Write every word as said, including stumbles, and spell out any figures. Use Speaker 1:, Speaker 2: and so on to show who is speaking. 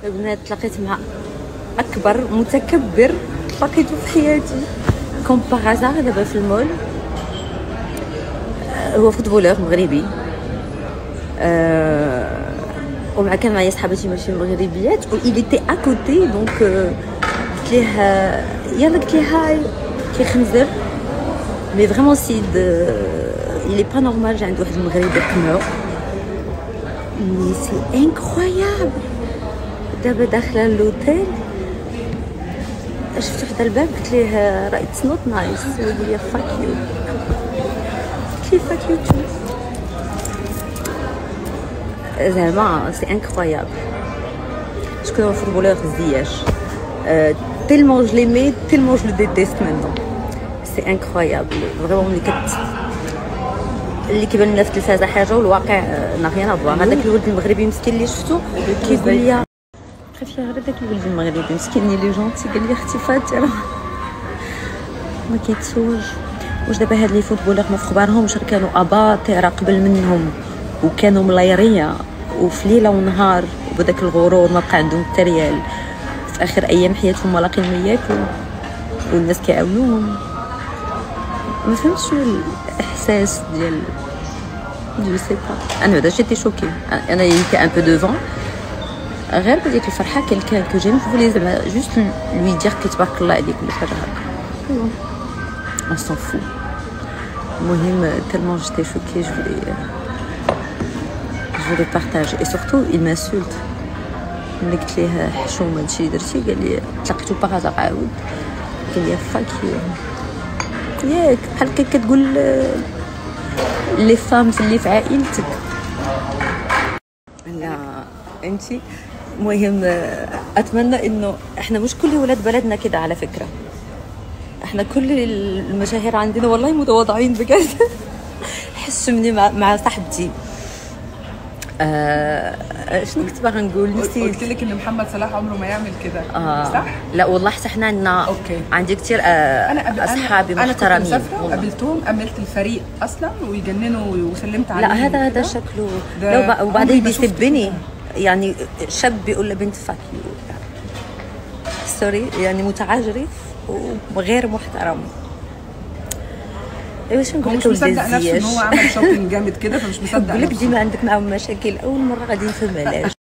Speaker 1: البنات تلاقيت مع اكبر متكبر لقيته في حياتي كوم باغازار دابا في المول. هو فوتبولور مغربي أه ومع كان معايا صحاباتي ماشي مغربيات و il était à côté donc قلت ليه يلا قلت ليه هاي كيخنزر مي فريمون سيد il est pas normal. جا عند واحد المغربي كمرو مي سي انكرويابل. دابا داخله لوتيل شفت وحده الباب قلت ليه راه اتس نوت نايس وقال لي فاك يو. قلت ليه فاك يو تو زعما سي انكرويابل. شكون هو الفوتبولور زياش تيلمون جو ليمي تيلمون جو لو ديتيست مينطون سي انكرويابل فريمون. ملي كت اللي كيبان لنا في التلفازه حاجه والواقع نافيان افوار. هذاك الولد المغربي مسكين اللي شفتو كيقول لي خاف يا غير داك الولد المغربي مسكين لي جونتي قال لي اختي فاتره ما كيتسولش واش دابا هاد لي فوتبولور ما في خبارهمش كانوا اباطره قبل منهم وكانوا ملايريه وفي ليله ونهار وبداك الغرور ما بقى عندهم حتى ريال في اخر ايام حياتهم ما لاقين ما ياكلوا والناس كيعاونوهم. ما فهمتش شنو الاحساس ديال جو سي با. انا بعدا جيتي شوكي انا يك ان بو دوفون غير بديت الفرحه كان كو جيم فولي زعما جوست لوي دير كي تبارك الله عليك ولا حاجه هكا اون سون فو. المهم تellement j'étais choquée je voulais je voulais partager et surtout il m'insulte. ملي قلت ليه حشومه هادشي درتي قال لي تلاقيتو باغازا عاود قال لي فاك يو. ياك بحال هكا كتقول لي فام اللي في عائلتك لا انتي. المهم اتمنى انه احنا مش كل ولاد بلدنا كده على فكره. احنا كل المشاهير عندنا والله متواضعين بجد. حسمني مع, مع صاحبتي آه شنو كنت باغا نقول نسيت.
Speaker 2: قلت لك ان محمد صلاح عمره ما يعمل كده
Speaker 1: آه
Speaker 2: صح؟
Speaker 1: لا والله حتى حنا عندنا
Speaker 2: اوكي
Speaker 1: عندي كثير آه
Speaker 2: انا
Speaker 1: اصحابي
Speaker 2: أنا
Speaker 1: محترمين.
Speaker 2: انا قابلتهم املت الفريق اصلا ويجننوا وسلمت عليهم.
Speaker 1: لا هذا هذا شكله لو وبعدين بيسبني يعني شاب بيقول لبنت فاك يو سوري يعني متعجرف وغير محترم. ايوا نقول
Speaker 2: لك مش مصدق نفسه ان هو عمل شوبينج جامد كده فمش مصدق.
Speaker 1: بقول لك ديما عندك معاهم مشاكل اول مره غادي نفهم علاش.